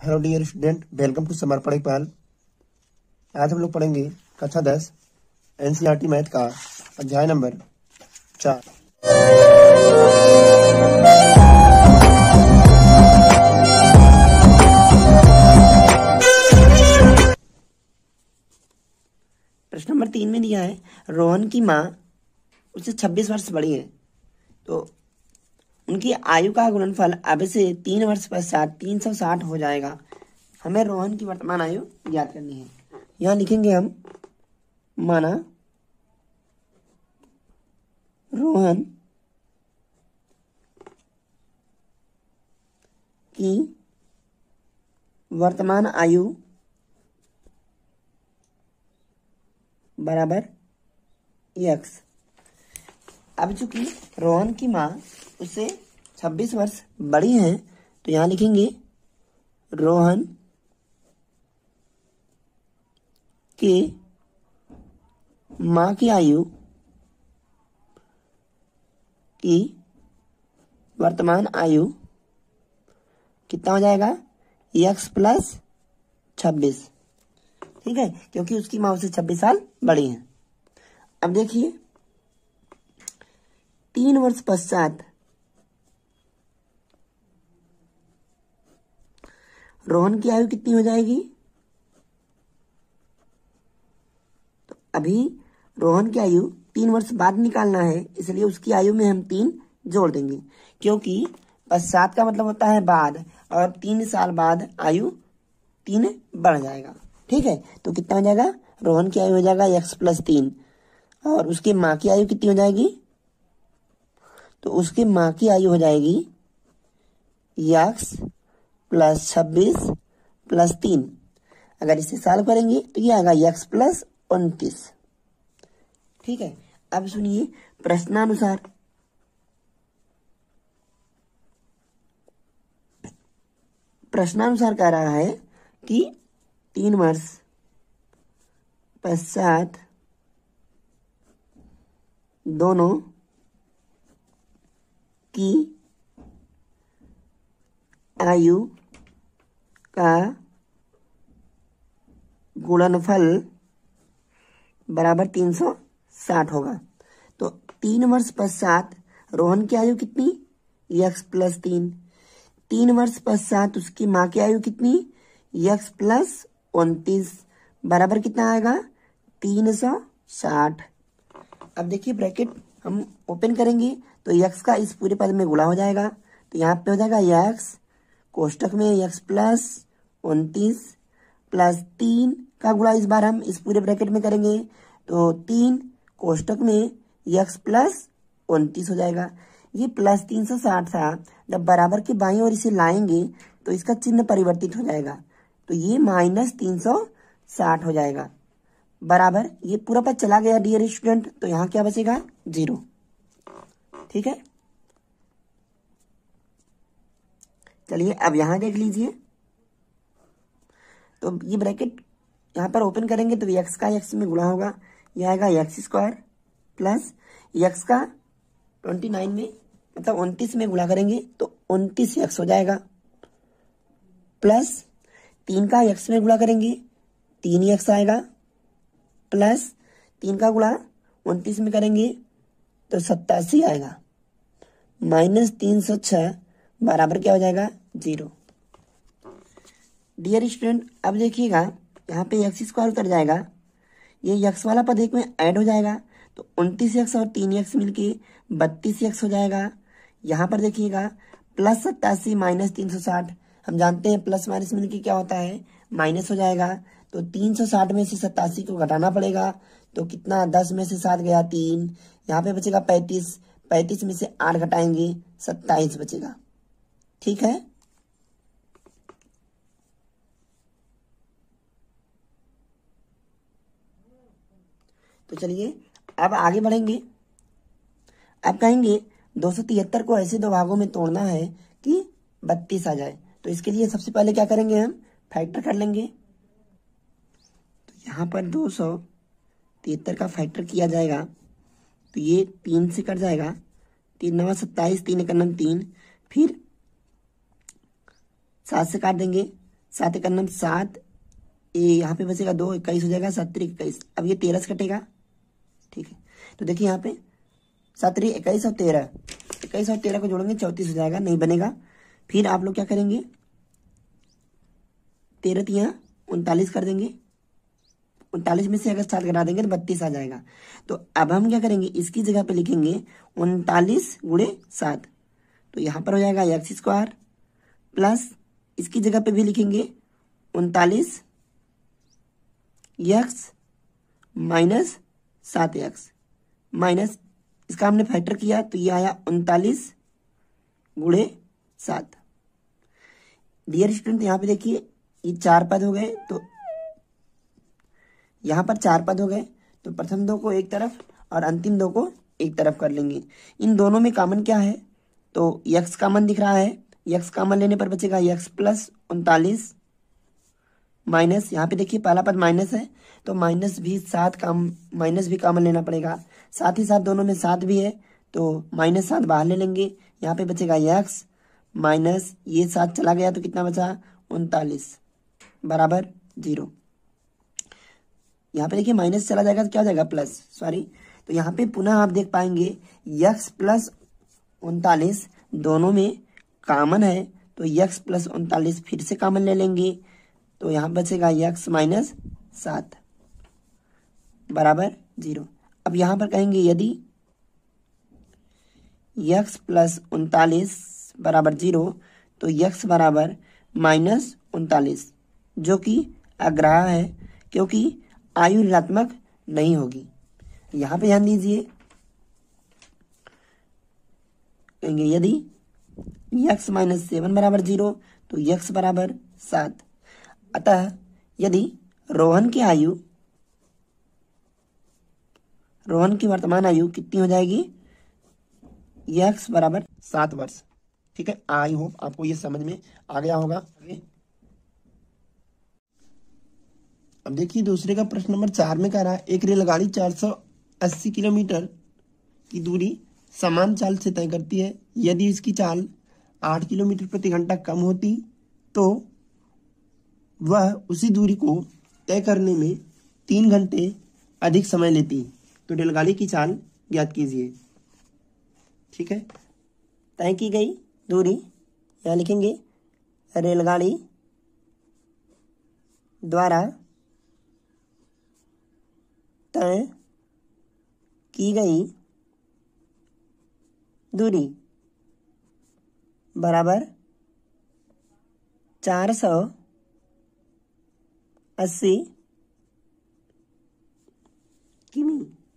Hello dear student, welcome to Samarpan Pal. आज हम लोग पढ़ेंगे कक्षा 10 एनसीईआरटी मैथ का अध्याय नंबर 4। प्रश्न नंबर 3 में दिया है रोहन की माँ उससे 26 वर्ष बड़ी है, तो उनकी आयु का गुणनफल अब से 3 वर्ष पश्चात 360 हो जाएगा। हमें रोहन की वर्तमान आयु ज्ञात करनी है। यहाँ लिखेंगे हम, माना रोहन की वर्तमान आयु बराबर x। अब चूंकि रोहन की माँ उससे 26 वर्ष बड़ी है, तो यहाँ लिखेंगे रोहन के माँ की आयु की वर्तमान आयु कितना हो जाएगा, x प्लस 26। ठीक है, क्योंकि उसकी माँ उससे 26 साल बड़ी है। अब देखिए 3 वर्ष पश्चात रोहन की आयु कितनी हो जाएगी। तो अभी रोहन की आयु 3 वर्ष बाद निकालना है, इसलिए उसकी आयु में हम 3 जोड़ देंगे, क्योंकि पश्चात का मतलब होता है बाद, और 3 साल बाद आयु 3 बढ़ जाएगा। ठीक है, तो कितना हो जाएगा, रोहन की आयु हो जाएगा x प्लस 3, और उसकी माँ की आयु कितनी हो जाएगी, तो उसकी माँ की आयु हो जाएगी x प्लस 26 प्लस 3। अगर इसे सॉल्व करेंगे तो ये आएगा x प्लस 29। ठीक है, अब सुनिए प्रश्नानुसार कह रहा है कि 3 वर्ष पश्चात दोनों की आयु का गुणनफल बराबर 360 होगा। तो 3 वर्ष पश्चात रोहन की आयु कितनी, x प्लस 3। 3 वर्ष पश्चात उसकी माँ की आयु कितनी, x प्लस 29, बराबर कितना आएगा, 360। अब देखिए ब्रैकेट हम ओपन करेंगे तो x का इस पूरे पद में गुणा हो जाएगा, तो यहाँ पे हो जाएगा x कोष्टक में x प्लस 29 प्लस 3 का गुणा इस बार हम इस पूरे ब्रैकेट में करेंगे, तो 3 कोष्टक में x प्लस 29 हो जाएगा। ये प्लस 360 था, जब बराबर के बाईं ओर इसे लाएंगे तो इसका चिन्ह परिवर्तित हो जाएगा, तो ये माइनस 360 हो जाएगा। बराबर ये पूरा पद चला गया डियर स्टूडेंट, तो यहाँ क्या बचेगा, 0। ठीक है, चलिए अब यहां देख लीजिए, तो ये ब्रैकेट यहां पर ओपन करेंगे तो x का x में गुणा होगा, यह आएगा x स्क्वायर प्लस x का 29 में मतलब 29 में गुणा करेंगे तो 29x हो जाएगा, प्लस 3 का x में गुणा करेंगे 3x आएगा, प्लस 3 का गुणा 29 में करेंगे तो 87 आएगा, माइनस 306 बराबर क्या हो जाएगा, 0। डियर स्टूडेंट अब देखिएगा यहाँ पे x स्क्वायर उतर जाएगा, ये x वाला पद एक में ऐड हो जाएगा, तो 29x और 3x मिलके 32x हो जाएगा। यहाँ पर देखिएगा प्लस 87 माइनस 360, हम जानते हैं प्लस माइनस मिलके क्या होता है, माइनस हो जाएगा, तो 360 में से 87 को घटाना पड़ेगा, तो कितना, 10 में से 7 गया 3, यहाँ पे बचेगा 35, 35 में से 8 घटाएंगे 27 बचेगा। ठीक है, तो चलिए अब आगे बढ़ेंगे। अब कहेंगे 273 को ऐसे 2 भागों में तोड़ना है कि 32 आ जाए, तो इसके लिए सबसे पहले क्या करेंगे, हम फैक्टर कर लेंगे। तो यहाँ पर 273 का फैक्टर किया जाएगा, तो ये 3 से कट जाएगा, 3 9 27, 3 1 3, फिर 7 से काट देंगे 7 एक नम 7, ये यहाँ पे बचेगा 2, 21 हो जाएगा, 7 3 21। अब ये 13 से कटेगा, ठीक है। तो देखिए यहाँ पे 7 3 21 और 13, 21 और 13 को जोड़ेंगे 34 हो जाएगा, नहीं बनेगा। फिर आप लोग क्या करेंगे, 13 यहाँ 39 कर देंगे, 39 में से अगर 7 घटा देंगे तो 32 आ जाएगा। तो अब हम क्या करेंगे, इसकी जगह पे लिखेंगे 39 गुणे 7, तो यहाँ पर हो जाएगा एक्स स्क्वायर, प्लस इसकी जगह पे भी लिखेंगे 39 एक्स माइनस 7 एक्स, माइनस इसका हमने फैक्टर किया तो ये आया 39 गुणे 7। डियर स्टूडेंट यहाँ पे देखिए ये 4 पद हो गए, तो यहाँ पर 4 पद हो गए, तो प्रथम 2 को एक तरफ और अंतिम 2 को एक तरफ कर लेंगे। इन दोनों में कॉमन क्या है, तो यक्स कॉमन दिख रहा है, यक्स कॉमन लेने पर बचेगा यक्स प्लस 39 माइनस, यहाँ पे देखिए पहला पद माइनस है तो माइनस भी 7 का माइनस भी कॉमन लेना पड़ेगा, साथ ही साथ दोनों में 7 भी है तो माइनस 7 बाहर ले लेंगे, यहाँ पे बचेगा यक्स माइनस ये 7 चला गया तो कितना बचा 39 बराबर 0। यहाँ पे देखिए माइनस चला जाएगा तो क्या हो जाएगा प्लस, सॉरी। तो यहाँ पे पुनः आप देख पाएंगे यक्स प्लस 39 दोनों में कॉमन है, तो यक्स प्लस 39 फिर से कॉमन ले लेंगे, तो यहाँ बचेगा यक्स माइनस 7 बराबर 0। अब यहाँ पर कहेंगे यदि यक्स प्लस 39 बराबर 0 तो यक्स बराबर माइनस 39, जो कि अग्राह्य है क्योंकि आयु ऋणात्मक नहीं होगी। यहाँ पे ध्यान दीजिए, कहेंगे यदि यक्स माइनस 7 बराबर 0 तो यक्स बराबर 7। अतः यदि रोहन की वर्तमान आयु कितनी हो जाएगी, यक्स बराबर 7 वर्ष। ठीक है, आई होप आपको ये समझ में आ गया होगा। अब देखिए दूसरे का प्रश्न नंबर 4 में कह रहा है एक रेलगाड़ी 480 किलोमीटर की दूरी समान चाल से तय करती है, यदि इसकी चाल 8 किलोमीटर प्रति घंटा कम होती तो वह उसी दूरी को तय करने में 3 घंटे अधिक समय लेती। तो रेलगाड़ी की चाल ज्ञात कीजिए। ठीक है, तय की गई दूरी यहाँ लिखेंगे रेलगाड़ी द्वारा तय की गई दूरी बराबर 480 किमी।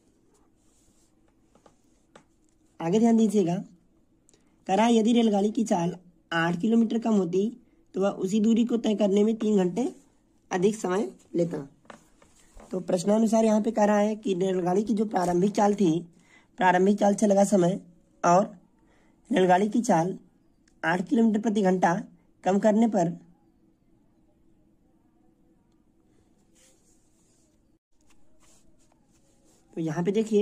आगे ध्यान दीजिएगा, करा यदि रेलगाड़ी की चाल 8 किलोमीटर कम होती तो वह उसी दूरी को तय करने में 3 घंटे अधिक समय लेता। तो प्रश्नानुसार यहाँ पे कह रहा है कि रेलगाड़ी की जो प्रारंभिक चाल थी, प्रारंभिक चाल से लगा समय और रेलगाड़ी की चाल 8 किलोमीटर प्रति घंटा कम करने पर तो यहाँ पे देखिए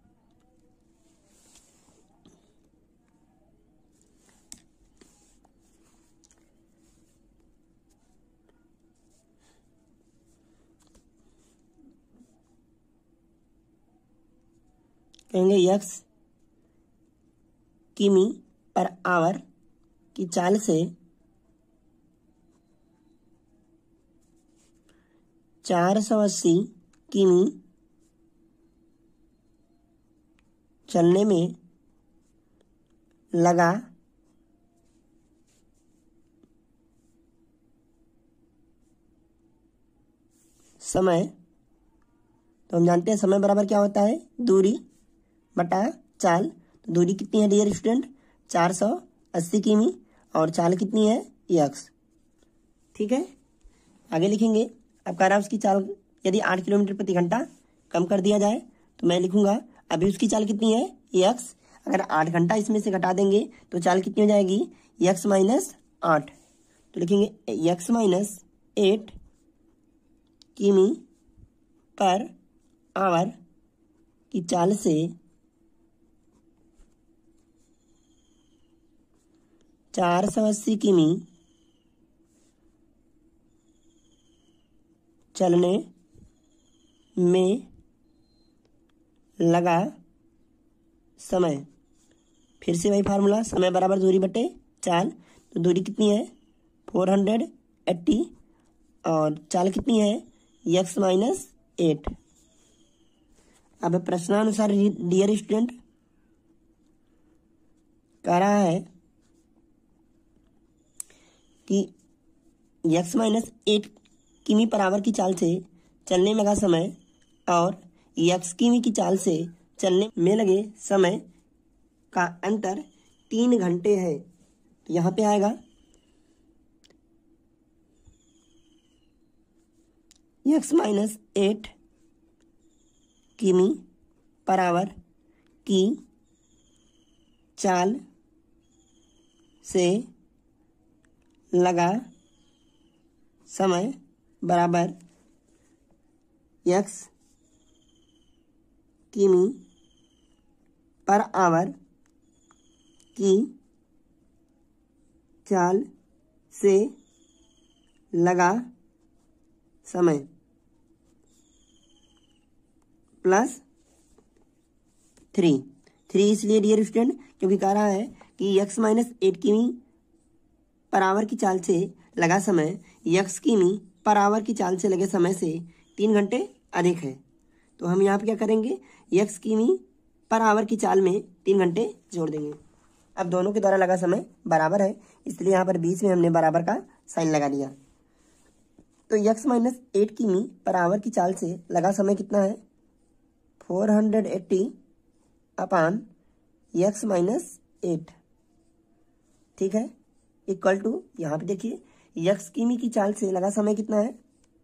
कहेंगे यक्स किमी पर आवर की चाल से 480 किमी चलने में लगा समय। तो हम जानते हैं समय बराबर क्या होता है, दूरी बटा चाल। तो दूरी कितनी है डियर स्टूडेंट, 480 किमी और चाल कितनी है यक्स। ठीक है, आगे लिखेंगे। अब कह रहा है उसकी चाल यदि 8 किलोमीटर प्रति घंटा कम कर दिया जाए तो मैं लिखूंगा अभी उसकी चाल कितनी है यक्स, अगर 8 घंटा इसमें से घटा देंगे तो चाल कितनी हो जाएगी यक्स माइनस 8। तो लिखेंगे यक्स माइनस 8 किमी पर आवर की चाल से 480 किमी चलने में लगा समय। फिर से वही फार्मूला, समय बराबर दूरी बटे चाल। तो दूरी कितनी है 480 और चाल कितनी है x-8। अब प्रश्नानुसार डियर स्टूडेंट कह रहा है कि x-8 किमी पर आवर की चाल से चलने में लगा समय और x किमी की चाल से चलने में लगे समय का अंतर 3 घंटे है। तो यहाँ पे आएगा x-8 किमी पर आवर की चाल से लगा समय बराबर x किमी पर आवर की चाल से लगा समय प्लस 3 इसलिए डियर स्टूडेंट क्योंकि कह रहा है कि x-8 किमी पर आवर की चाल से लगा समय x किमी पर आवर की चाल से लगे समय से 3 घंटे अधिक है। तो हम यहाँ पे क्या करेंगे x किमी पर आवर की चाल में 3 घंटे जोड़ देंगे। अब दोनों के द्वारा लगा समय बराबर है, इसलिए यहाँ पर बीच में हमने बराबर का साइन लगा दिया। तो x-8 किमी पर आवर की चाल से लगा समय कितना है 480 अपान x-8। ठीक है, इक्वल टू यहाँ पे देखिए x किमी की चाल से लगा समय कितना है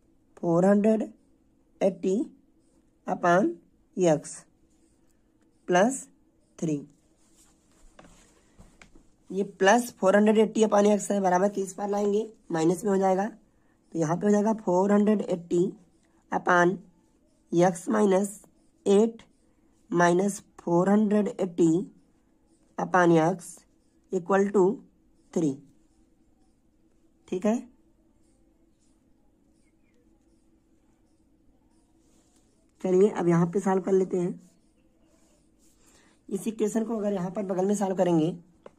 480 अपान x प्लस 3। ये प्लस 480 अपान x है बराबर किस पार लाएंगे माइनस में हो जाएगा। तो यहाँ पे हो जाएगा 480 upon x-8 minus 480 upon x equal to 3। ठीक है, चलिए अब यहाँ पे सॉल्व कर लेते हैं। इस इक्वेशन को अगर यहाँ पर बगल में सॉल्व करेंगे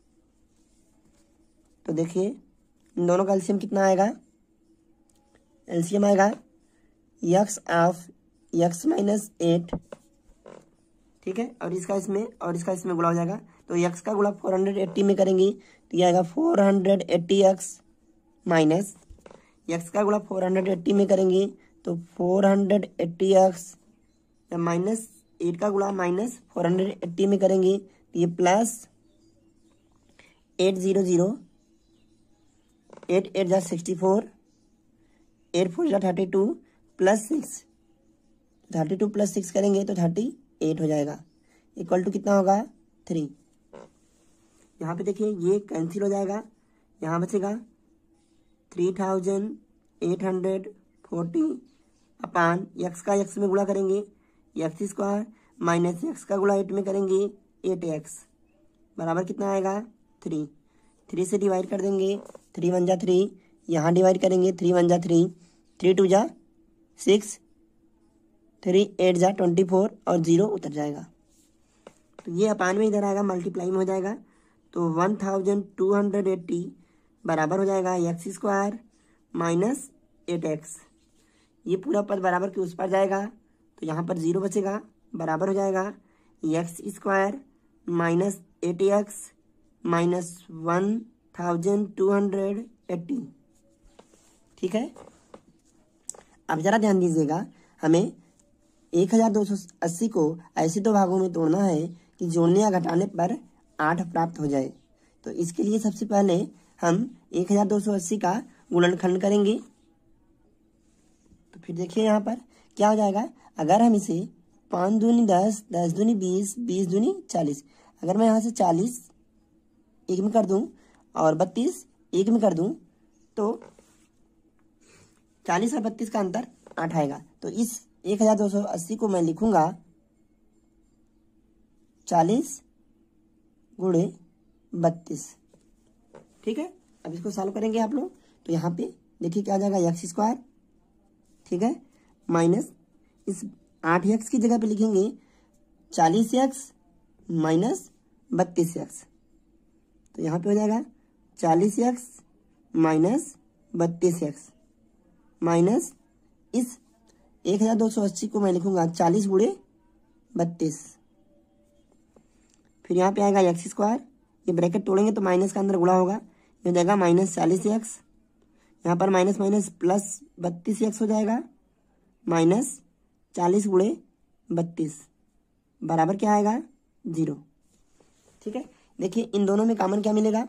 तो देखिए इन दोनों का एलसीएम कितना आएगा, एलसीएम आएगा x ऑफ x-8। ठीक है, और इसका इसमें गुणा हो जाएगा। तो x का गुणा 480 में करेंगे तो ये आएगा 480x माइनस x का गुणा 480 में करेंगे तो 480x माइनस 8 का गुणा माइनस 480 में करेंगे तो ये प्लस 800 8 8 जा 64 8 4 जा 32 प्लस 6 32 प्लस 6 करेंगे तो 38 हो जाएगा इक्वल टू कितना होगा 3। यहाँ पे देखिए ये कैंसिल हो जाएगा, यहाँ बचेगा 3840 अपान x का x में गुणा करेंगे x स्क्वायर माइनस x का गुणा 8 में करेंगे 8x बराबर कितना आएगा 3। 3 से डिवाइड कर देंगे 3 1 जा 3, यहाँ डिवाइड करेंगे 3 1 जा 3, 3 2 जा 6, 3 8 जा 24 और 0 उतर जाएगा। तो ये अपान में इधर आएगा मल्टीप्लाई में हो जाएगा। तो 1280 बराबर हो जाएगा x स्क्वायर माइनस 8x। ये पूरा पद बराबर के उस पर जाएगा तो यहाँ पर 0 बचेगा बराबर हो जाएगा x square minus 8x minus 1280। ठीक है, अब जरा ध्यान दीजिएगा, हमें 1280 को ऐसे दो भागों में तोड़ना है कि जोड़ने या घटाने पर 8 प्राप्त हो जाए। तो इसके लिए सबसे पहले हम 1280 का गुणनखंड करेंगे। तो फिर देखिए यहाँ पर क्या हो जाएगा, अगर हम इसे 5 दूनी 10, 10 दूनी 20, 20 दूनी 40, अगर मैं यहाँ से 40 एक में कर दूं और 32 एक में कर दूं तो 40 और 32 का अंतर 8 आएगा। तो इस 1280 को मैं लिखूंगा 40 गुणे 32। ठीक है, अब इसको सॉल्व करेंगे आप लोग। तो यहाँ पे देखिए क्या आ जाएगा x स्क्वायर, ठीक है, माइनस इस 8x की जगह पे लिखेंगे 40x माइनस 32x। तो यहाँ पे हो जाएगा 40x माइनस 32x माइनस इस 1280 को मैं लिखूंगा 40 गुणे 32। फिर यहाँ पे आएगा एक्स स्क्वायर, ये ब्रैकेट तोड़ेंगे तो माइनस का अंदर गुणा होगा, ये हो जाएगा माइनस 40x, यहाँ पर माइनस माइनस प्लस 32x हो जाएगा माइनस 40 गुणे 32 बराबर क्या आएगा 0। ठीक है, देखिए इन दोनों में कॉमन क्या मिलेगा,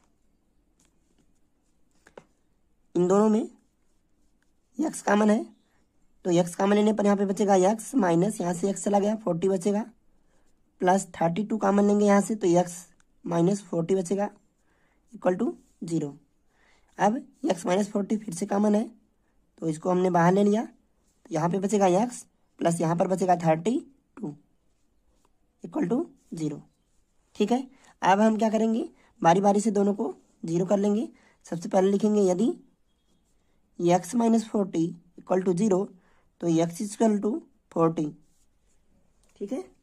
इन दोनों में x कॉमन है, तो x कॉमन लेने पर यहाँ पे बचेगा x माइनस यहाँ से x चला गया 40 बचेगा, प्लस 32 कॉमन लेंगे यहाँ से तो x माइनस 40 बचेगा इक्वल टू 0। अब x माइनस 40 फिर से कॉमन है तो इसको हमने बाहर ले लिया, तो यहाँ पे बचेगा x प्लस यहाँ पर बचेगा 32 इक्वल टू 0। ठीक है, अब हम क्या करेंगे, बारी बारी से दोनों को 0 कर लेंगे। सबसे पहले लिखेंगे यदि x माइनस 40 इक्वल टू 0 तो x इक्वल टू 40। ठीक है,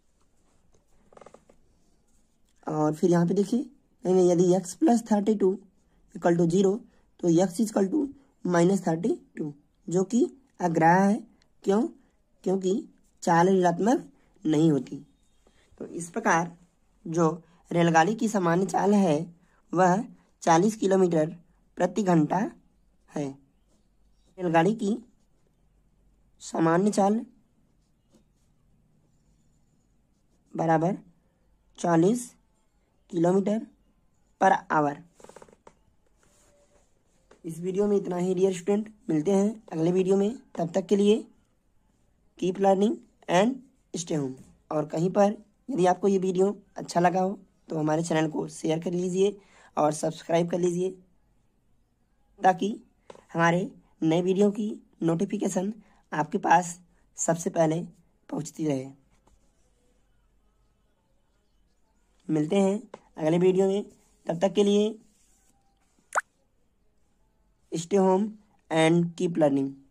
और फिर यहाँ पे देखिए कहेंगे यदि x प्लस 32 इक्वल टू 0 तो x इक्वल टू माइनस 32, जो कि अग्राह्य है। क्यों? क्योंकि चाल ऋणात्मक नहीं होती। तो इस प्रकार जो रेलगाड़ी की सामान्य चाल है वह 40 किलोमीटर प्रति घंटा है। रेलगाड़ी की सामान्य चाल बराबर 40 किलोमीटर पर आवर। इस वीडियो में इतना ही डियर स्टूडेंट, मिलते हैं अगले वीडियो में। तब तक के लिए keep learning and stay home. और कहीं पर यदि आपको ये वीडियो अच्छा लगा हो तो हमारे चैनल को शेयर कर लीजिए और सब्सक्राइब कर लीजिए ताकि हमारे नए वीडियो की नोटिफिकेशन आपके पास सबसे पहले पहुंचती रहे। मिलते हैं अगले वीडियो में, तब तक के लिए stay home and keep learning.